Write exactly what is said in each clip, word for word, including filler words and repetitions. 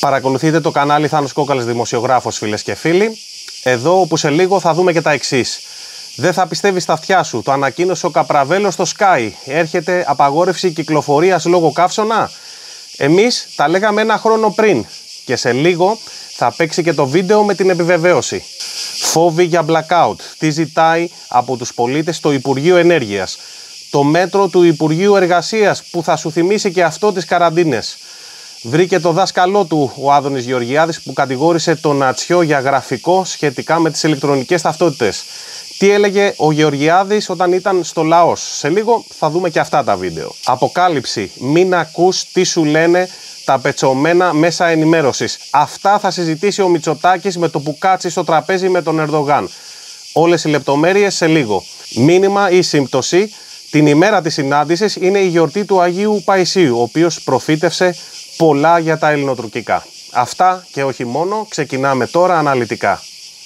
Παρακολουθείτε το κανάλι Θάνος Κόκαλης Δημοσιογράφος, φίλες και φίλοι. Εδώ όπου σε λίγο θα δούμε και τα εξής. Δεν θα πιστεύεις τα αυτιά σου. Το ανακοίνωσε ο Καπραβέλος στο Sky. Έρχεται απαγόρευση κυκλοφορίας λόγω καύσωνα. Εμείς τα λέγαμε ένα χρόνο πριν. Και σε λίγο θα παίξει και το βίντεο με την επιβεβαίωση. Φόβοι για blackout. Τι ζητάει από τους πολίτες το Υπουργείο Ενέργειας. Το μέτρο του Υπουργείου Εργασίας που θα σου θυμίσει και αυτό τις καραντίνες. Βρήκε το δάσκαλό του ο Άδωνης Γεωργιάδης που κατηγόρησε τον Ατσιό για γραφικό σχετικά με τις ηλεκτρονικές ταυτότητες. Τι έλεγε ο Γεωργιάδης όταν ήταν στο Λαός. Σε λίγο θα δούμε και αυτά τα βίντεο. Αποκάλυψη. Μην ακούς τι σου λένε τα πετσωμένα μέσα ενημέρωσης. Αυτά θα συζητήσει ο Μητσοτάκης με το που κάτσει στο τραπέζι με τον Ερντογάν. Όλες οι λεπτομέρειες σε λίγο. Μήνυμα ή σύμπτωση. Την ημέρα της συνάντησης είναι η γιορτή του Αγίου Παϊσίου, ο οποίος προφήτευσε πολλά για τα ελληνοτουρκικά. Αυτά και όχι μόνο, ξεκινάμε τώρα αναλυτικά.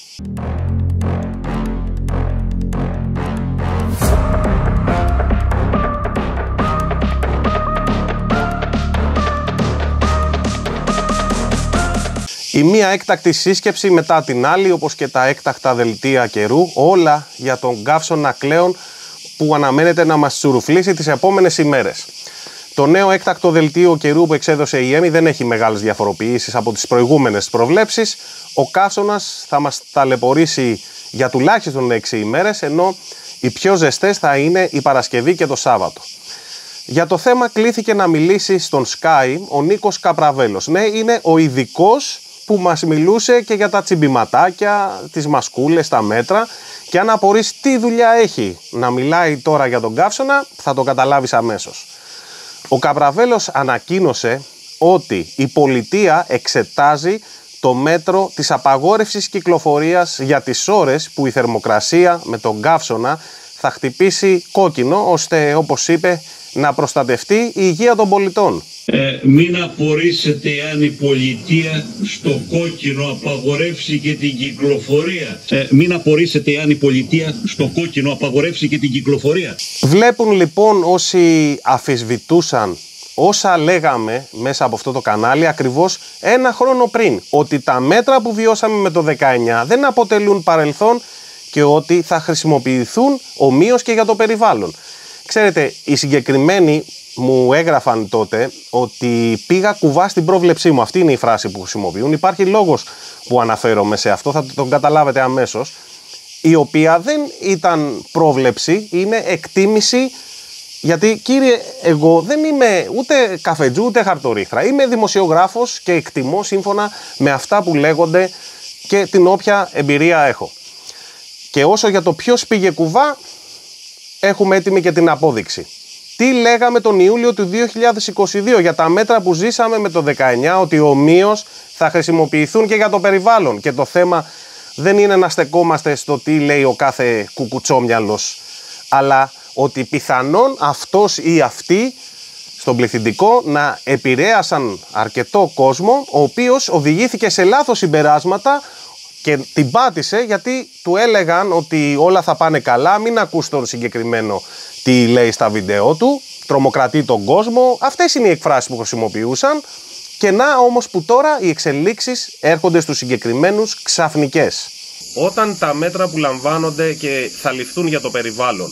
Η μία έκτακτη σύσκεψη μετά την άλλη, όπως και τα έκτακτα δελτία καιρού, όλα για τον καύσωνα κλέον που αναμένεται να μας τσουρουφλήσει τις επόμενες ημέρες. Το νέο έκτακτο δελτίο καιρού που εξέδωσε η ΕΜΗ δεν έχει μεγάλες διαφοροποιήσεις από τις προηγούμενες προβλέψεις. Ο καύσωνας θα μας ταλαιπωρήσει για τουλάχιστον έξι ημέρες, ενώ οι πιο ζεστές θα είναι η Παρασκευή και το Σάββατο. Για το θέμα κλήθηκε να μιλήσει στον Sky ο Νίκος Καπραβέλος. Ναι, είναι ο ειδικός που μας μιλούσε και για τα τσιμπηματάκια, τις μασκούλες, τα μέτρα. Και αν απορείς τι δουλειά έχει να μιλάει τώρα για τον καύσωνα, θα το καταλάβεις αμέσως. Ο Καπραβέλος ανακοίνωσε ότι η πολιτεία εξετάζει το μέτρο της απαγόρευσης κυκλοφορίας για τις ώρες που η θερμοκρασία με τον καύσωνα θα χτυπήσει κόκκινο, ώστε, όπως είπε, να προστατευτεί η υγεία των πολιτών. Ε, μην απορρίσετε αν η πολιτεία στο κόκκινο απαγορεύσει και την κυκλοφορία. Ε, μην απορρίσετε αν η πολιτεία στο κόκκινο απαγορεύσει και την κυκλοφορία. Βλέπουν λοιπόν όσοι αφισβητούσαν όσα λέγαμε μέσα από αυτό το κανάλι ακριβώς ένα χρόνο πριν, ότι τα μέτρα που βιώσαμε με το δεκαεννιά δεν αποτελούν παρελθόν και ότι θα χρησιμοποιηθούν ομοίως και για το περιβάλλον. Ξέρετε, οι συγκεκριμένοι μου έγραφαν τότε ότι πήγα κουβά στην πρόβλεψή μου. Αυτή είναι η φράση που χρησιμοποιούν. Υπάρχει λόγος που αναφέρομαι σε αυτό, θα τον καταλάβετε αμέσως. Η οποία δεν ήταν πρόβλεψη, είναι εκτίμηση. Γιατί, κύριε, εγώ δεν είμαι ούτε καφετζού ούτε χαρτορίχτρα. Είμαι δημοσιογράφος και εκτιμώ σύμφωνα με αυτά που λέγονται και την όποια εμπειρία έχω. Και όσο για το ποιος πήγε κουβά, έχουμε έτοιμη και την απόδειξη. Τι λέγαμε τον Ιούλιο του δύο χιλιάδες είκοσι δύο για τα μέτρα που ζήσαμε με το δεκαεννιά, ότι ομοίως θα χρησιμοποιηθούν και για το περιβάλλον. Και το θέμα δεν είναι να στεκόμαστε στο τι λέει ο κάθε κουκουτσόμυαλος, αλλά ότι πιθανόν αυτός ή αυτή στον πληθυντικό να επηρέασαν αρκετό κόσμο, ο οποίος οδηγήθηκε σε λάθος συμπεράσματα και την πάτησε γιατί του έλεγαν ότι όλα θα πάνε καλά, μην ακούς τον συγκεκριμένο τι λέει στα βίντεο του, τρομοκρατεί τον κόσμο. Αυτές είναι οι εκφράσεις που χρησιμοποιούσαν και να όμως που τώρα οι εξελίξεις έρχονται στους συγκεκριμένους ξαφνικές. Όταν τα μέτρα που λαμβάνονται και θα ληφθούν για το περιβάλλον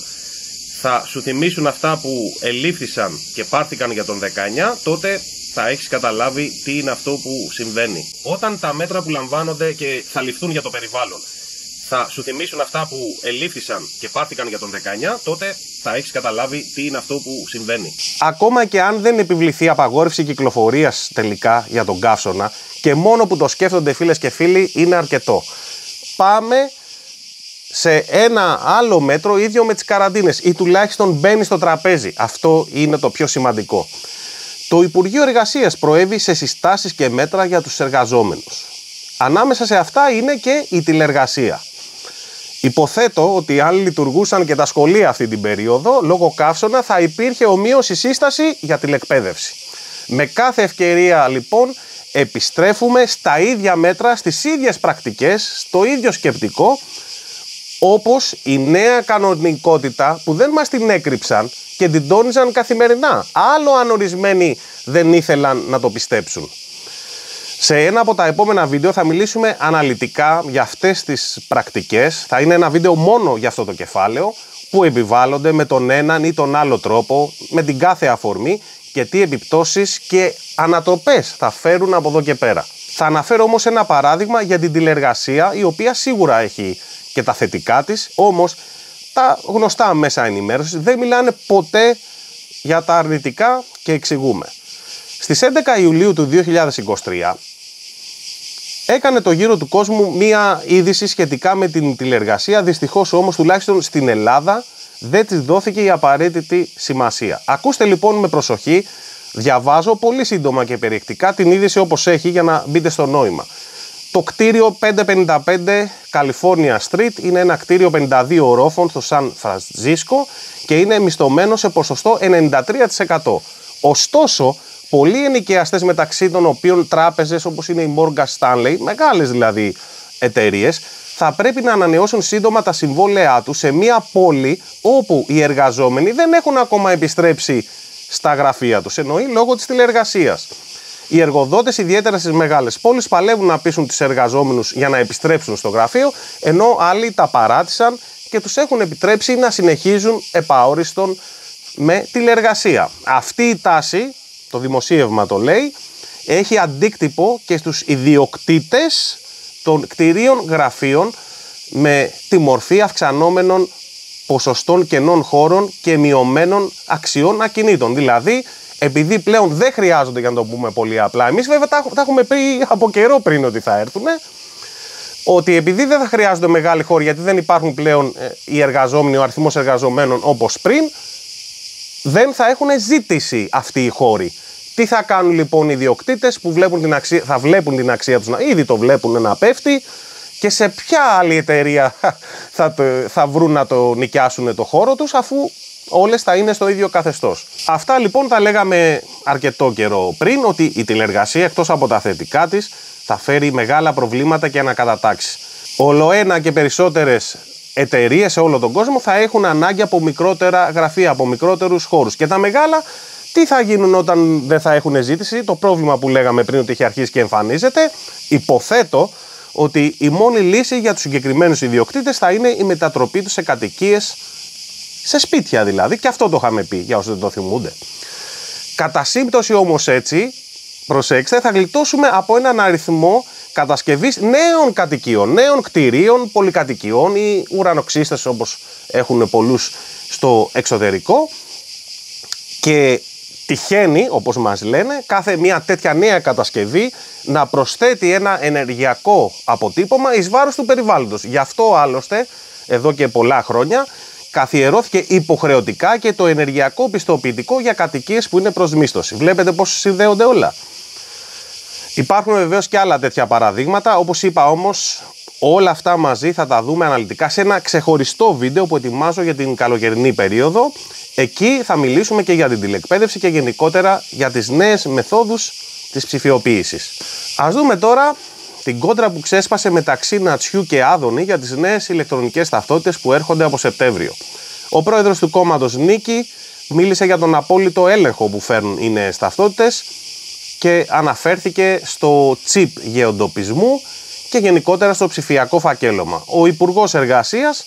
θα σου θυμίσουν αυτά που ελήφθησαν και πάρθηκαν για τον δεκαεννιά, τότε θα έχεις καταλάβει τι είναι αυτό που συμβαίνει. Όταν τα μέτρα που λαμβάνονται και θα ληφθούν για το περιβάλλον θα σου θυμίσουν αυτά που ελήφθησαν και πάρθηκαν για τον δεκαεννιά, τότε θα έχεις καταλάβει τι είναι αυτό που συμβαίνει. Ακόμα και αν δεν επιβληθεί απαγόρευση κυκλοφορίας τελικά για τον καύσωνα, και μόνο που το σκέφτονται φίλες και φίλοι είναι αρκετό. Πάμε σε ένα άλλο μέτρο ίδιο με τις καραντίνες ή τουλάχιστον μπαίνει στο τραπέζι. Αυτό είναι το πιο σημαντικό. Το Υπουργείο Εργασίας προέβη σε συστάσεις και μέτρα για τους εργαζόμενους. Ανάμεσα σε αυτά είναι και η τηλεργασία. Υποθέτω ότι αν λειτουργούσαν και τα σχολεία αυτή την περίοδο, λόγω καύσωνα θα υπήρχε ομοίως η σύσταση για τηλεκπαίδευση. Με κάθε ευκαιρία λοιπόν επιστρέφουμε στα ίδια μέτρα, στις ίδιες πρακτικές, στο ίδιο σκεπτικό, όπως η νέα κανονικότητα που δεν μας την έκρυψαν και την τόνιζαν καθημερινά. Άλλο αν ορισμένοι δεν ήθελαν να το πιστέψουν. Σε ένα από τα επόμενα βίντεο θα μιλήσουμε αναλυτικά για αυτές τις πρακτικές. Θα είναι ένα βίντεο μόνο για αυτό το κεφάλαιο που επιβάλλονται με τον έναν ή τον άλλο τρόπο, με την κάθε αφορμή και τι επιπτώσεις και ανατροπές θα φέρουν από εδώ και πέρα. Θα αναφέρω όμως ένα παράδειγμα για την τηλεεργασία, η οποία σίγουρα έχει και τα θετικά της, όμως τα γνωστά μέσα ενημέρωσης δεν μιλάνε ποτέ για τα αρνητικά και εξηγούμε. Στις έντεκα Ιουλίου του δύο χιλιάδες είκοσι τρία έκανε το γύρο του κόσμου μία είδηση σχετικά με την τηλεεργασία, δυστυχώς όμως τουλάχιστον στην Ελλάδα δεν της δόθηκε η απαραίτητη σημασία. Ακούστε λοιπόν με προσοχή, διαβάζω πολύ σύντομα και περιεκτικά την είδηση όπως έχει για να μπείτε στο νόημα. Το κτίριο πεντακόσια πενήντα πέντε California Street είναι ένα κτίριο πενήντα δύο ορόφων στο Σαν Φρανσίσκο και είναι μισθωμένο σε ποσοστό ενενήντα τρία τοις εκατό. Ωστόσο, πολλοί ενοικιαστές, μεταξύ των οποίων τράπεζες όπως είναι η Morgan Stanley, μεγάλες δηλαδή εταιρείες, θα πρέπει να ανανεώσουν σύντομα τα συμβόλαιά τους σε μια πόλη όπου οι εργαζόμενοι δεν έχουν ακόμα επιστρέψει στα γραφεία τους, εννοεί λόγω της τηλεεργασίας. Οι εργοδότες, ιδιαίτερα στις μεγάλες πόλεις, παλεύουν να πείσουν τους εργαζόμενους για να επιστρέψουν στο γραφείο, ενώ άλλοι τα παράτησαν και τους έχουν επιτρέψει να συνεχίζουν επαόριστον με τηλεεργασία. Αυτή η τάση, το δημοσίευμα το λέει, έχει αντίκτυπο και στους ιδιοκτήτες των κτηρίων γραφείων με τη μορφή αυξανόμενων ποσοστών κενών χώρων και μειωμένων αξιών ακινήτων. Δηλαδή, επειδή πλέον δεν χρειάζονται, για να το πούμε πολύ απλά, εμείς βέβαια τα, τα έχουμε πει από καιρό πριν ότι θα έρθουν, ότι επειδή δεν θα χρειάζονται μεγάλοι χώροι, γιατί δεν υπάρχουν πλέον ε, οι εργαζόμενοι, ο αριθμός εργαζομένων όπως πριν, δεν θα έχουν ζήτηση αυτοί οι χώροι. Τι θα κάνουν λοιπόν οι ιδιοκτήτες που βλέπουν την αξία, θα βλέπουν την αξία τους, να, ήδη το βλέπουν να πέφτει, και σε ποια άλλη εταιρεία θα, το, θα βρουν να το νοικιάσουν το χώρο τους, αφού όλες θα είναι στο ίδιο καθεστώς. Αυτά λοιπόν τα λέγαμε αρκετό καιρό πριν, ότι η τηλεεργασία εκτός από τα θετικά της θα φέρει μεγάλα προβλήματα και ανακατατάξεις. Ολοένα και περισσότερες εταιρείες σε όλο τον κόσμο θα έχουν ανάγκη από μικρότερα γραφεία, από μικρότερους χώρους. Και τα μεγάλα τι θα γίνουν όταν δεν θα έχουν ζήτηση? Το πρόβλημα που λέγαμε πριν ότι έχει αρχίσει και εμφανίζεται. Υποθέτω ότι η μόνη λύση για τους συγκεκριμένους ιδιοκτήτες θα είναι η μετατροπή τους σε κατοικίες, σε σπίτια δηλαδή, και αυτό το είχαμε πει για όσοι δεν το θυμούνται. Κατά σύμπτωση όμως έτσι, προσέξτε, θα γλιτώσουμε από έναν αριθμό κατασκευής νέων κατοικιών, νέων κτηρίων, πολυκατοικιών ή ουρανοξύστες όπως έχουν πολλούς στο εξωτερικό, και τυχαίνει, όπως μας λένε, κάθε μια τέτοια νέα κατασκευή να προσθέτει ένα ενεργειακό αποτύπωμα εις βάρος του περιβάλλοντος. Γι' αυτό άλλωστε εδώ και πολλά χρόνια καθιερώθηκε υποχρεωτικά και το ενεργειακό πιστοποιητικό για κατοικίες που είναι προς μίσθωση. Βλέπετε πώς συνδέονται όλα. Υπάρχουν βεβαίως και άλλα τέτοια παραδείγματα, όπως είπα όμως, όλα αυτά μαζί θα τα δούμε αναλυτικά σε ένα ξεχωριστό βίντεο που ετοιμάζω για την καλοκαιρινή περίοδο. Εκεί θα μιλήσουμε και για την τηλεκπαίδευση και γενικότερα για τις νέες μεθόδους της ψηφιοποίησης. Ας δούμε τώρα την κόντρα που ξέσπασε μεταξύ Νατσιού και Άδωνη για τις νέες ηλεκτρονικές ταυτότητες που έρχονται από Σεπτέμβριο. Ο πρόεδρος του κόμματος Νίκη μίλησε για τον απόλυτο έλεγχο που φέρνουν οι νέες ταυτότητες και αναφέρθηκε στο τσιπ γεωντοπισμού και γενικότερα στο ψηφιακό φακέλωμα. Ο Υπουργός Εργασίας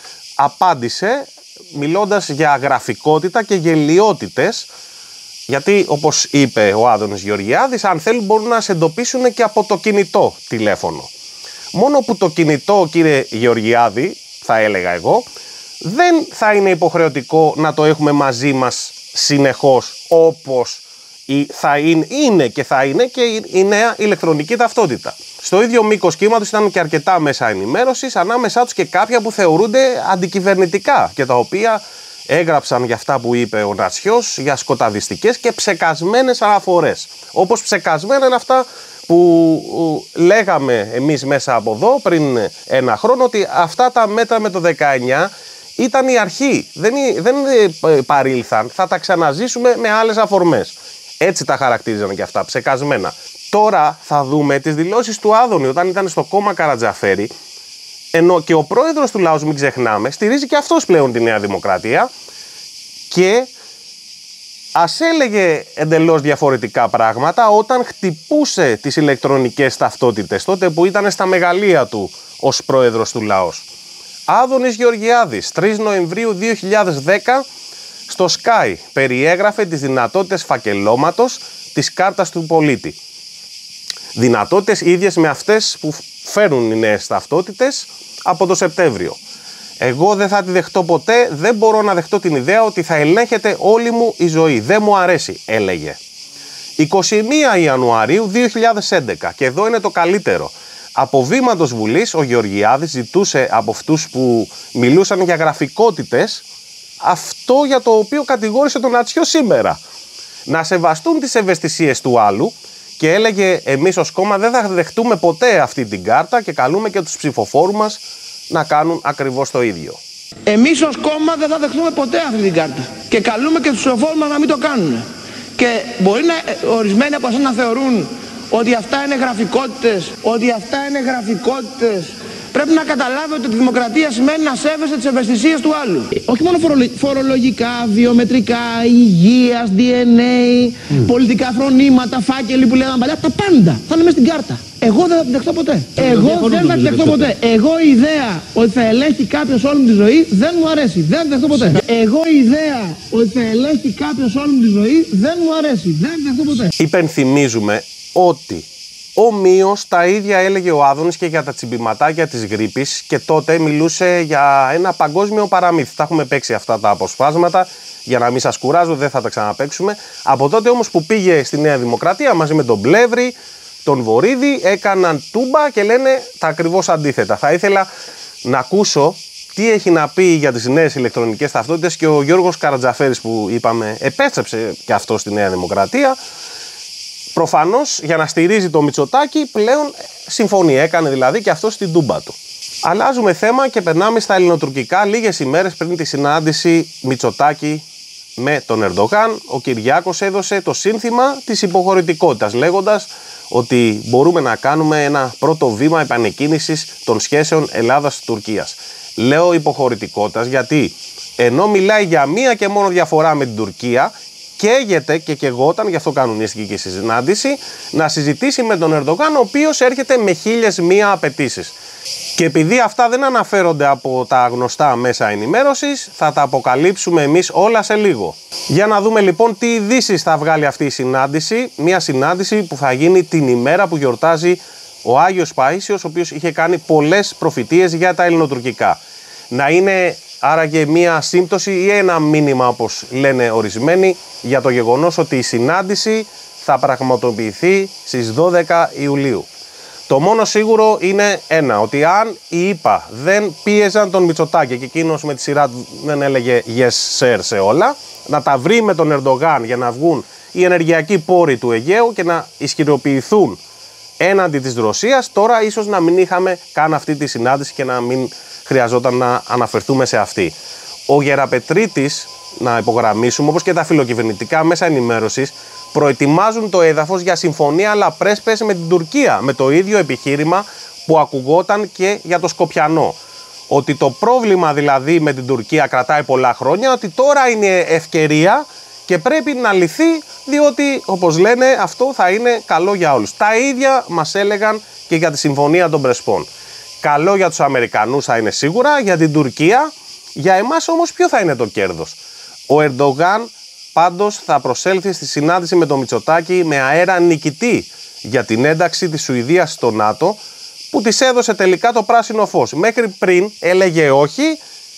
απάντησε μιλώντας για γραφικότητα και γελοιότητες, γιατί όπως είπε ο Άδωνης Γεωργιάδης, αν θέλουν μπορούν να σε εντοπίσουν και από το κινητό τηλέφωνο. Μόνο που το κινητό, κύριε Γεωργιάδη, θα έλεγα εγώ, δεν θα είναι υποχρεωτικό να το έχουμε μαζί μας συνεχώς, όπως θα είναι, είναι και θα είναι και η νέα ηλεκτρονική ταυτότητα. Στο ίδιο μήκος κύματος ήταν και αρκετά μέσα ενημέρωσης, ανάμεσά τους και κάποια που θεωρούνται αντικυβερνητικά και τα οποία έγραψαν για αυτά που είπε ο Νατσιός, για σκοταδιστικές και ψεκασμένες αναφορές. Όπως ψεκασμένα είναι αυτά που λέγαμε εμείς μέσα από εδώ πριν ένα χρόνο, ότι αυτά τα μέτρα με το δεκαεννιά ήταν η αρχή, δεν, δεν παρήλθαν, θα τα ξαναζήσουμε με άλλες αφορμές. Έτσι τα χαρακτήριζαν και αυτά, ψεκασμένα. Τώρα θα δούμε τις δηλώσεις του Άδωνη όταν ήταν στο κόμμα Καρατζαφέρη, ενώ και ο πρόεδρος του λαού, μην ξεχνάμε, στηρίζει και αυτός πλέον τη Νέα Δημοκρατία και Ας έλεγε εντελώς διαφορετικά πράγματα όταν χτυπούσε τις ηλεκτρονικές ταυτότητες, τότε που ήταν στα μεγαλεία του ως πρόεδρος του λαός. Άδωνης Γεωργιάδης, τρεις Νοεμβρίου δύο χιλιάδες δέκα, στο Sky περιέγραφε τις δυνατότητες φακελώματος της κάρτας του πολίτη. Δυνατότητες ίδιες με αυτές που φέρουν οι νέες ταυτότητες από το Σεπτέμβριο. Εγώ δεν θα τη δεχτώ ποτέ, δεν μπορώ να δεχτώ την ιδέα ότι θα ελέγχεται όλη μου η ζωή. Δεν μου αρέσει, έλεγε. εικοστή πρώτη Ιανουαρίου δύο χιλιάδες έντεκα, και εδώ είναι το καλύτερο. Από βήματος Βουλής, ο Γεωργιάδης ζητούσε από αυτούς που μιλούσαν για γραφικότητες αυτό για το οποίο κατηγόρησε τον Ατσιό σήμερα. Να σεβαστούν τις ευαισθησίες του άλλου και έλεγε εμείς ως κόμμα δεν θα δεχτούμε ποτέ αυτή την κάρτα και καλούμε και τους ψηφοφόρους μας να κάνουν ακριβώς το ίδιο. Εμείς ως κόμμα δεν θα δεχτούμε ποτέ αυτή την κάρτα και καλούμε και τους ψηφοφόρους μας να μην το κάνουν. Και μπορεί να, ορισμένοι από εσάς να θεωρούν ότι αυτά είναι γραφικότητες, ότι αυτά είναι γραφικότητες. Πρέπει να καταλάβετε ότι η δημοκρατία σημαίνει να σέβεσαι τις ευαισθησίες του άλλου. Όχι μόνο φορολογικά, βιομετρικά, υγείας, ντι εν έι, mm. πολιτικά φρονήματα, φάκελοι που λέγαμε παλιά, τα πάντα θα είναι μέσα στην κάρτα. Εγώ δεν θα την δεχτώ ποτέ. Εγώ δεν θα την δεχτώ ποτέ. Εγώ η ιδέα ότι θα ελέγχει κάποιος όλη μου τη ζωή δεν μου αρέσει. Δεν θα την δεχτώ ποτέ. Εγώ η ιδέα ότι θα ελέγχει κάποιος όλη μου τη ζωή δεν μου αρέσει. Δεν θα την δεχτώ ποτέ. Υπενθυμίζουμε ότι ομοίως τα ίδια έλεγε ο Άδωνης και για τα τσιμπηματάκια της γρίπης και τότε μιλούσε για ένα παγκόσμιο παραμύθι. Τα έχουμε παίξει αυτά τα αποσπάσματα για να μην σας κουράζω, δεν θα τα ξαναπαίξουμε. Από τότε όμως που πήγε στη Νέα Δημοκρατία μαζί με τον Πλεύρη, τον Βορίδη, έκαναν τούμπα και λένε τα ακριβώς αντίθετα. Θα ήθελα να ακούσω τι έχει να πει για τις νέες ηλεκτρονικές ταυτότητες και ο Γιώργος Καρατζαφέρης που είπαμε επέστρεψε και αυτό στη Νέα Δημοκρατία. Προφανώς για να στηρίζει το Μητσοτάκη πλέον συμφωνεί, έκανε δηλαδή και αυτό στην τούμπα του. Αλλάζουμε θέμα και περνάμε στα ελληνοτουρκικά. Λίγες ημέρες πριν τη συνάντηση Μητσοτάκη με τον Ερντογάν, ο Κυριάκος έδωσε το σύνθημα της υποχωρητικότητας, λέγοντας ότι μπορούμε να κάνουμε ένα πρώτο βήμα επανεκκίνησης των σχέσεων Ελλάδας-Τουρκίας. Λέω υποχωρητικότητας γιατί ενώ μιλάει για μία και μόνο διαφορά με την Τουρκία, καίγεται και καιγόταν, γι' αυτό κανονίστηκε και η συνάντηση, να συζητήσει με τον Ερντογάν, ο οποίος έρχεται με χίλιες μία απαιτήσεις. Και επειδή αυτά δεν αναφέρονται από τα γνωστά μέσα ενημέρωσης, θα τα αποκαλύψουμε εμείς όλα σε λίγο. Για να δούμε λοιπόν τι ειδήσεις θα βγάλει αυτή η συνάντηση. Μια συνάντηση που θα γίνει την ημέρα που γιορτάζει ο Άγιος Παΐσιος, ο οποίος είχε κάνει πολλές προφητείες για τα ελληνοτουρκικά. Να είναι άραγε μία σύμπτωση ή ένα μήνυμα, όπως λένε ορισμένοι, για το γεγονός ότι η συνάντηση θα πραγματοποιηθεί στις δώδεκα Ιουλίου. Το μόνο σίγουρο είναι ένα, ότι αν οι ΗΠΑ δεν πίεζαν τον Μητσοτάκη και εκείνος με τη σειρά του δεν έλεγε yes sir σε όλα, να τα βρει με τον Ερντογάν για να βγουν οι ενεργειακοί πόροι του Αιγαίου και να ισχυροποιηθούν έναντι της Ρωσίας, τώρα ίσως να μην είχαμε καν αυτή τη συνάντηση και να μην χρειαζόταν να αναφερθούμε σε αυτή. Ο Γεραπετρίτης, να υπογραμμίσουμε, όπως και τα φιλοκυβερνητικά μέσα ενημέρωσης, προετοιμάζουν το έδαφος για συμφωνία αλλά πρέσπες με την Τουρκία, με το ίδιο επιχείρημα που ακουγόταν και για το Σκοπιανό. Ότι το πρόβλημα δηλαδή με την Τουρκία κρατάει πολλά χρόνια, ότι τώρα είναι ευκαιρία και πρέπει να λυθεί, διότι όπως λένε αυτό θα είναι καλό για όλους. Τα ίδια μας έλεγαν και για τη συμφωνία των Πρεσπών. Καλό για τους Αμερικανούς θα είναι σίγουρα, για την Τουρκία, για εμάς όμως ποιο θα είναι το κέρδος? Ο Ερντογάν πάντως θα προσέλθει στη συνάντηση με τον Μητσοτάκη με αέρα νικητή για την ένταξη της Σουηδίας στο ΝΑΤΟ, που της έδωσε τελικά το πράσινο φως. Μέχρι πριν έλεγε όχι,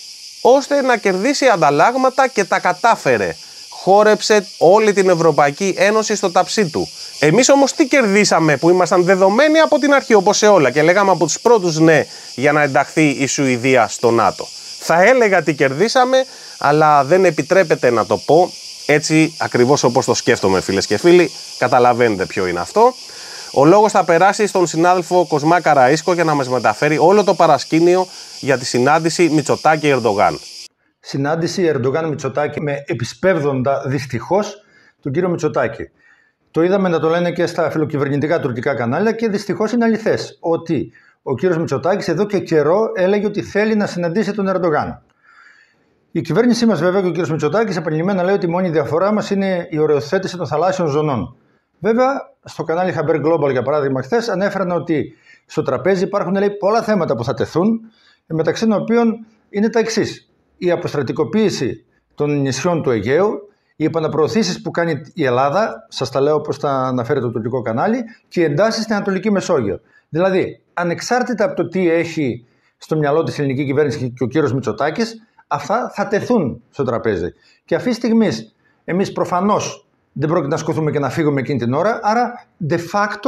ώστε να κερδίσει ανταλλάγματα και τα κατάφερε. Χόρεψε όλη την Ευρωπαϊκή Ένωση στο ταψί του. Εμείς όμως τι κερδίσαμε που ήμασταν δεδομένοι από την αρχή, όπως σε όλα, και λέγαμε από τους πρώτους ναι για να ενταχθεί η Σουηδία στο ΝΑΤΟ? Θα έλεγα τι κερδίσαμε, αλλά δεν επιτρέπεται να το πω έτσι ακριβώς όπως το σκέφτομαι, φίλες και φίλοι. Καταλαβαίνετε ποιο είναι αυτό. Ο λόγος θα περάσει στον συνάδελφο Κοσμά Καραΐσκο για να μας μεταφέρει όλο το παρασκήνιο για τη συνάντηση Μητσοτάκη-Ερντογάν. Συνάντηση Ερντογάν-Μητσοτάκη με επισπεύδοντα δυστυχώς τον κύριο Μητσοτάκη. Το είδαμε να το λένε και στα φιλοκυβερνητικά τουρκικά κανάλια και δυστυχώς είναι αληθές ότι ο κύριος Μητσοτάκης εδώ και καιρό έλεγε ότι θέλει να συναντήσει τον Ερντογάν. Η κυβέρνησή μας, βέβαια, και ο κ. Μητσοτάκης επανειλημμένα λέει ότι η μόνη διαφορά μας είναι η οριοθέτηση των θαλάσσιων ζωνών. Βέβαια, στο κανάλι Haber Global, για παράδειγμα, χθες ανέφεραν ότι στο τραπέζι υπάρχουν, λέει, πολλά θέματα που θα τεθούν, μεταξύ των οποίων είναι τα εξής: η αποστρατικοποίηση των νησιών του Αιγαίου, οι επαναπροωθήσεις που κάνει η Ελλάδα, σας τα λέω όπως τα αναφέρει το τουρκικό κανάλι, και οι εντάσεις στην Ανατολική Μεσόγειο. Δηλαδή, ανεξάρτητα από το τι έχει στο μυαλό της ελληνική κυβέρνηση και ο κύριος Μητσοτάκης, αυτά θα τεθούν στο τραπέζι. Και αυτή τη στιγμή εμείς προφανώς δεν πρόκειται να σκοθούμε και να φύγουμε εκείνη την ώρα, άρα de facto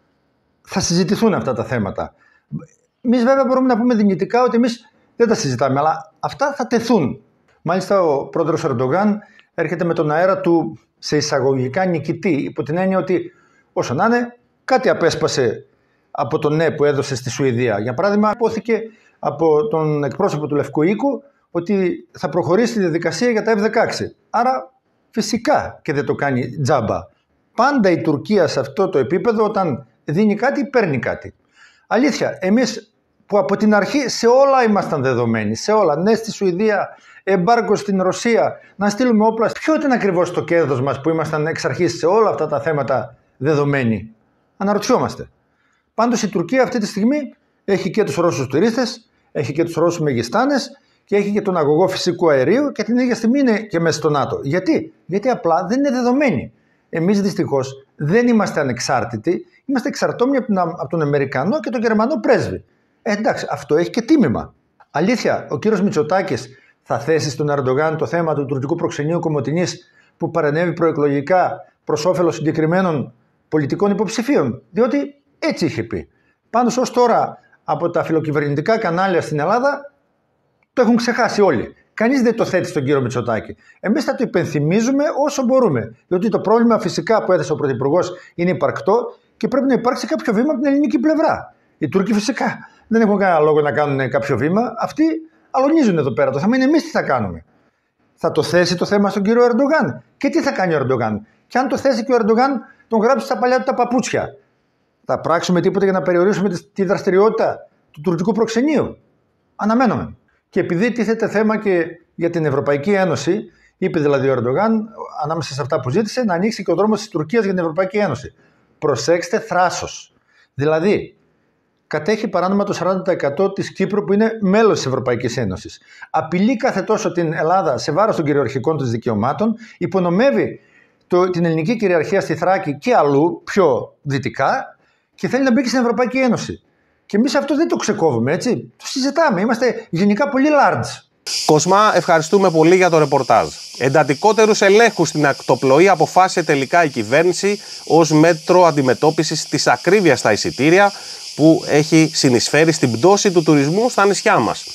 θα συζητηθούν αυτά τα θέματα. Εμείς βέβαια μπορούμε να πούμε δυνητικά ότι εμείς δεν τα συζητάμε, αλλά αυτά θα τεθούν. Μάλιστα, ο πρόεδρος Ερντογάν έρχεται με τον αέρα του σε εισαγωγικά νικητή, υπό την έννοια ότι όσο να είναι, κάτι απέσπασε από το ναι που έδωσε στη Σουηδία. Για παράδειγμα, υπόθηκε από τον εκπρόσωπο του Λευκού Οίκου ότι θα προχωρήσει τη διαδικασία για τα εφ δεκαέξι. Άρα, φυσικά και δεν το κάνει τζάμπα. Πάντα η Τουρκία σε αυτό το επίπεδο, όταν δίνει κάτι, παίρνει κάτι. Αλήθεια, εμείς που από την αρχή σε όλα ήμασταν δεδομένοι, σε όλα, ναι στη Σουηδία, εμπάργκο στην Ρωσία, να στείλουμε όπλα. Ποιο ήταν ακριβώς το κέρδος μας που ήμασταν εξ αρχής σε όλα αυτά τα θέματα δεδομένοι? Αναρωτιόμαστε. Πάντως η Τουρκία αυτή τη στιγμή έχει και τους Ρώσους τουρίστες, έχει και τους Ρώσους μεγιστάνες και έχει και τον αγωγό φυσικού αερίου και την ίδια στιγμή είναι και μέσα στο ΝΑΤΟ. Γιατί? Γιατί απλά δεν είναι δεδομένοι. Εμείς δυστυχώς δεν είμαστε ανεξάρτητοι, είμαστε εξαρτώμενοι από τον, από τον Αμερικανό και τον Γερμανό πρέσβη. Ε, εντάξει, αυτό έχει και τίμημα. Αλήθεια, ο κύριος Μητσοτάκης θα θέσει στον Ερντογάν το θέμα του τουρκικού προξενείου Κομοτηνής που παρενέβη προεκλογικά προς όφελος συγκεκριμένων πολιτικών υποψηφίων? Διότι έτσι είχε πει. Πάντως ως τώρα από τα φιλοκυβερνητικά κανάλια στην Ελλάδα το έχουν ξεχάσει όλοι. Κανείς δεν το θέτει στον κύριο Μητσοτάκη. Εμείς θα το υπενθυμίζουμε όσο μπορούμε. Διότι το πρόβλημα φυσικά που έθεσε ο Πρωθυπουργός είναι υπαρκτό και πρέπει να υπάρξει κάποιο βήμα από την ελληνική πλευρά. Οι Τούρκοι φυσικά δεν έχουν κανένα λόγο να κάνουν κάποιο βήμα. Αυτοί αλωνίζουν εδώ πέρα. Το θέμα είναι εμείς τι θα κάνουμε. Θα το θέσει το θέμα στον κύριο Ερντογάν? Και τι θα κάνει ο Ερντογάν? Και αν το θέσει και ο Ερντογάν, τον γράψει στα παλιά του τα παπούτσια. Θα πράξουμε τίποτα για να περιορίσουμε τη δραστηριότητα του τουρκικού προξενείου? Αναμένουμε. Και επειδή τίθεται θέμα και για την Ευρωπαϊκή Ένωση, είπε δηλαδή ο Ερντογάν, ανάμεσα σε αυτά που ζήτησε, να ανοίξει και ο δρόμος της Τουρκίας για την Ευρωπαϊκή Ένωση. Προσέξτε, θράσος. Δηλαδή, κατέχει παράνομα το σαράντα τοις εκατό της Κύπρου που είναι μέλος της Ευρωπαϊκής Ένωσης. Απειλεί κάθε τόσο την Ελλάδα σε βάρος των κυριαρχικών της δικαιωμάτων, υπονομεύει το, την ελληνική κυριαρχία στη Θράκη και αλλού, πιο δυτικά, και θέλει να μπει και στην Ευρωπαϊκή Ένωση. Και εμείς αυτό δεν το ξεκόβουμε, έτσι. Το συζητάμε. Είμαστε γενικά πολύ large. Κοσμά, ευχαριστούμε πολύ για το ρεπορτάζ. Εντατικότερους ελέγχους στην ακτοπλοεία αποφάσισε τελικά η κυβέρνηση ως μέτρο αντιμετώπισης της ακρίβειας στα εισιτήρια που έχει συνεισφέρει στην πτώση του τουρισμού στα νησιά μας.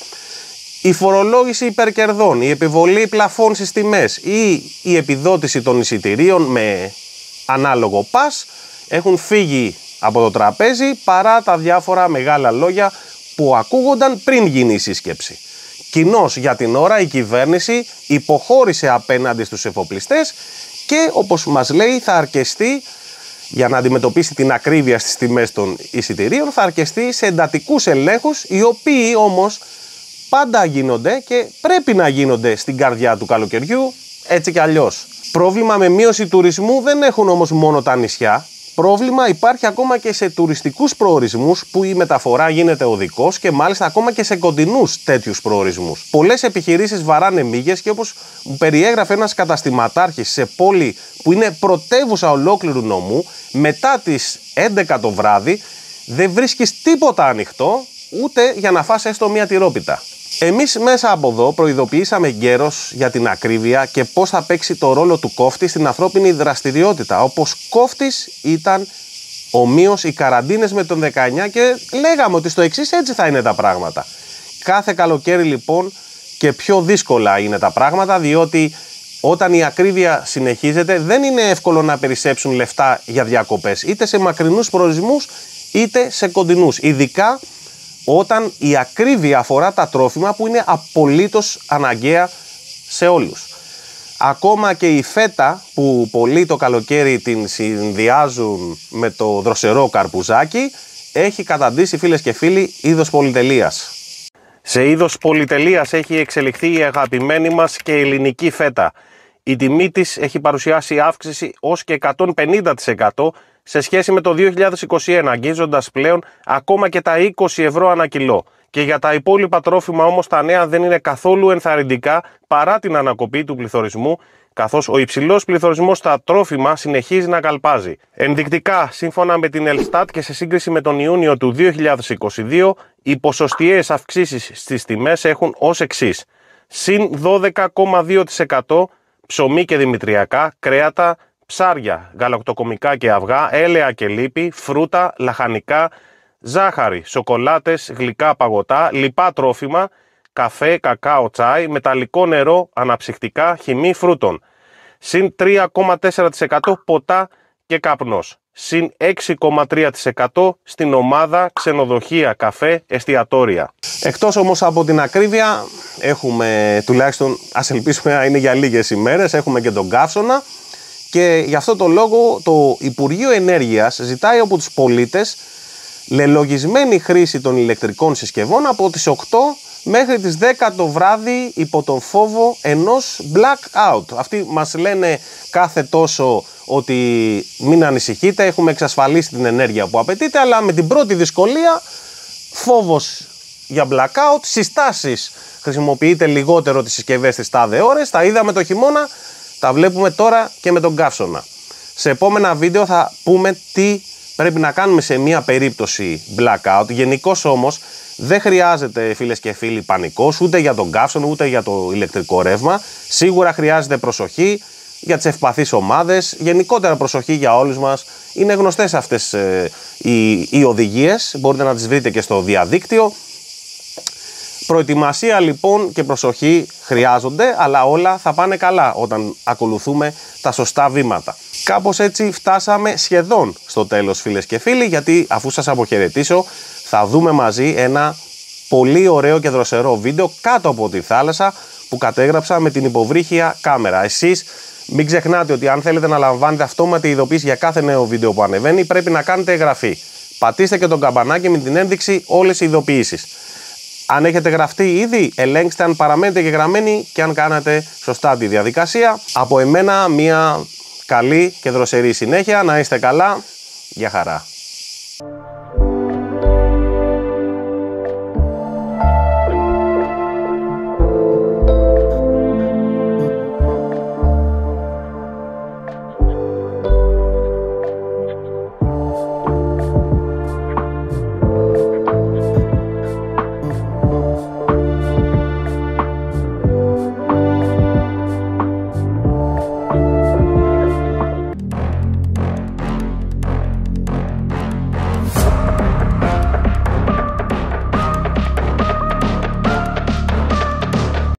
Η φορολόγηση υπερκερδών, η επιβολή πλαφών στις τιμές ή η επιδότηση των εισιτηρίων με ανάλογο πας έχουν φύγει από το τραπέζι παρά τα διάφορα μεγάλα λόγια που ακούγονταν πριν γίνει η σύσκεψη. Κοινώς για την ώρα η κυβέρνηση υποχώρησε απέναντι στους εφοπλιστές και όπως μας λέει θα αρκεστεί για να αντιμετωπίσει την ακρίβεια στις τιμές των εισιτηρίων, θα αρκεστεί σε εντατικούς ελέγχους, οι οποίοι όμως πάντα γίνονται και πρέπει να γίνονται στην καρδιά του καλοκαιριού, έτσι κι αλλιώς. Πρόβλημα με μείωση τουρισμού δεν έχουν όμως μόνο τα νησιά. Πρόβλημα υπάρχει ακόμα και σε τουριστικούς προορισμούς που η μεταφορά γίνεται οδικός και μάλιστα ακόμα και σε κοντινούς τέτοιους προορισμούς. Πολλές επιχειρήσεις βαράνε μύγες και όπως μου περιέγραφε ένας καταστηματάρχης σε πόλη που είναι πρωτεύουσα ολόκληρου νομού, μετά τις έντεκα το βράδυ δεν βρίσκεις τίποτα ανοιχτό ούτε για να φας έστω μία τυρόπιτα. Εμείς μέσα από εδώ προειδοποιήσαμε γέρος για την ακρίβεια και πώς θα παίξει το ρόλο του κόφτη στην ανθρώπινη δραστηριότητα. Όπως κόφτης ήταν ομοίως οι καραντίνες με τον δεκαεννιά και λέγαμε ότι στο εξής έτσι θα είναι τα πράγματα. Κάθε καλοκαίρι λοιπόν και πιο δύσκολα είναι τα πράγματα, διότι όταν η ακρίβεια συνεχίζεται δεν είναι εύκολο να περισσέψουν λεφτά για διακοπές είτε σε μακρινούς προορισμούς είτε σε κοντινούς. Ειδικά όταν η ακρίβεια αφορά τα τρόφιμα που είναι απολύτως αναγκαία σε όλους. Ακόμα και η φέτα που πολλοί το καλοκαίρι την συνδυάζουν με το δροσερό καρπουζάκι έχει καταντήσει, φίλες και φίλοι, είδος πολυτελείας. Σε είδος πολυτελείας έχει εξελιχθεί η αγαπημένη μας και ελληνική φέτα. Η τιμή της έχει παρουσιάσει αύξηση ως και εκατόν πενήντα τοις εκατό σε σχέση με το δύο χιλιάδες είκοσι ένα, αγγίζοντας πλέον ακόμα και τα είκοσι ευρώ ανά κιλό. Και για τα υπόλοιπα τρόφιμα όμως τα νέα δεν είναι καθόλου ενθαρρυντικά παρά την ανακοπή του πληθωρισμού, καθώς ο υψηλός πληθωρισμός στα τρόφιμα συνεχίζει να καλπάζει. Ενδεικτικά, σύμφωνα με την Ελστάτ και σε σύγκριση με τον Ιούνιο του δύο χιλιάδες είκοσι δύο, οι ποσοστιαίες αυξήσεις στις τιμές έχουν ως εξής: συν δώδεκα κόμμα δύο τοις εκατό ψωμί και δημητριακά, κρέατα, ψάρια, γαλακτοκομικά και αυγά, έλαια και λίπη, φρούτα, λαχανικά, ζάχαρη, σοκολάτες, γλυκά παγωτά, λιπά τρόφιμα, καφέ, κακάο, τσάι, μεταλλικό νερό, αναψυκτικά, χυμή φρούτων. Συν τρία κόμμα τέσσερα τοις εκατό ποτά και καπνός. Συν έξι κόμμα τρία τοις εκατό στην ομάδα ξενοδοχεία, καφέ, εστιατόρια. Εκτός όμως από την ακρίβεια, έχουμε τουλάχιστον, ας ελπίσουμε να είναι για λίγες ημέρες, έχουμε και τον καύσωνα. Και γι' αυτό το λόγο το Υπουργείο Ενέργειας ζητάει από τους πολίτες λελογισμένη χρήση των ηλεκτρικών συσκευών από τις οκτώ μέχρι τις δέκα το βράδυ υπό τον φόβο ενός blackout. Αυτοί μας λένε κάθε τόσο ότι μην ανησυχείτε, έχουμε εξασφαλίσει την ενέργεια που απαιτείται, αλλά με την πρώτη δυσκολία φόβος για blackout, συστάσεις χρησιμοποιείτε λιγότερο τις συσκευές στις τάδε ώρες, τα είδαμε το χειμώνα, τα βλέπουμε τώρα και με τον καύσωνα. Σε επόμενα βίντεο θα πούμε τι πρέπει να κάνουμε σε μια περίπτωση blackout. Γενικώς όμως δεν χρειάζεται, φίλες και φίλοι, πανικός ούτε για τον καύσωνα ούτε για το ηλεκτρικό ρεύμα. Σίγουρα χρειάζεται προσοχή για τις ευπαθείς ομάδες, γενικότερα προσοχή για όλους μας. Είναι γνωστές αυτές ε, οι, οι οδηγίες, μπορείτε να τις βρείτε και στο διαδίκτυο. Προετοιμασία λοιπόν και προσοχή χρειάζονται, αλλά όλα θα πάνε καλά όταν ακολουθούμε τα σωστά βήματα. Κάπως έτσι φτάσαμε σχεδόν στο τέλος, φίλες και φίλοι, γιατί αφού σας αποχαιρετήσω θα δούμε μαζί ένα πολύ ωραίο και δροσερό βίντεο κάτω από τη θάλασσα που κατέγραψα με την υποβρύχια κάμερα. Εσείς μην ξεχνάτε ότι αν θέλετε να λαμβάνετε αυτόματη ειδοποίηση για κάθε νέο βίντεο που ανεβαίνει, πρέπει να κάνετε εγγραφή. Πατήστε και τον καμπανάκι με την ένδειξη όλες οι ειδοποιήσεις. Αν έχετε γραφτεί ήδη, ελέγξτε αν παραμένετε εγγεγραμμένοι και αν κάνετε σωστά τη διαδικασία. Από εμένα μια καλή και δροσερή συνέχεια, να είστε καλά, για χαρά.